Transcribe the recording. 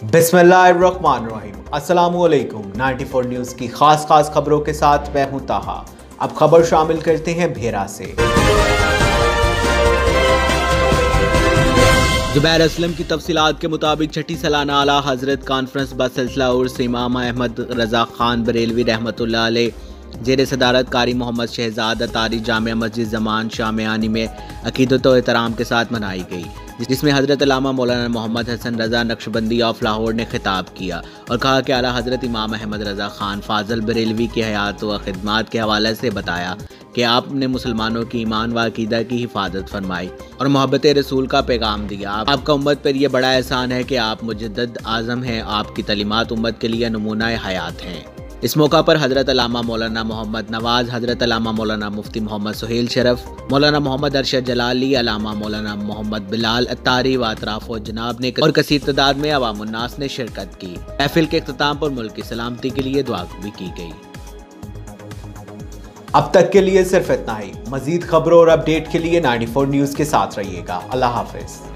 बिस्मिल्लाहिर्रहमानिर्रहीम। अस्सलामुअलैकुम। 94 न्यूज़ की खास खबरों के साथ मैं हूं ताहा। अब खबर शामिल करते हैं भेरा से। जुबैर असलम की तफसीलात के मुताबिक छठी सालाना आला हजरत कॉन्फ्रेंस बसिलसिला उर्स इमाम अहमद रजा खान बरेलवी रहमतुल्लाह अलैह जेर सदारत कारी मोहम्मद शहजाद अतारी जामिया मस्जिद जमान शामियानी में अकीदत व एहतराम के साथ मनाई गई, जिसमें हज़रत अल्लामा मौलाना मोहम्मद हसन रज़ा नक्शबंदी ऑफ लाहौर ने खिताब किया और कहा कि आला हज़रत इमाम अहमद रज़ा ख़ान फ़ाज़ल बरेलवी की हयात व खिदमात के हवाले से बताया कि आपने मुसलमानों की ईमान व अकीदा की हिफाजत फरमाई और मोहब्बत रसूल का पैगाम दिया। आपका उम्मत पर यह बड़ा एहसान है कि आप मुजद्दिद आज़म हैं। आपकी तलीमात उम्मत के लिए नमूना हयात हैं। इस मौका पर हज़रत अल्लामा मौलाना मोहम्मद नवाज़, हज़रत अल्लामा मौलाना मुफ्ती मोहम्मद सुहेल शरफ, मौलाना मोहम्मद अरशद जलाली, अल्लामा मौलाना मोहम्मद बिलाल अत्तारी व अतराफ व जनाब ने और कसीर तादाद में अवामुन्नास ने शिरकत की। महफिल के इख्तिताम पर मुल्क की सलामती के लिए दुआ भी की गई। अब तक के लिए सिर्फ इतना ही। मजीद खबरों और अपडेट के लिए 94 न्यूज़ के साथ रहिएगा। अल्लाह हाफिज।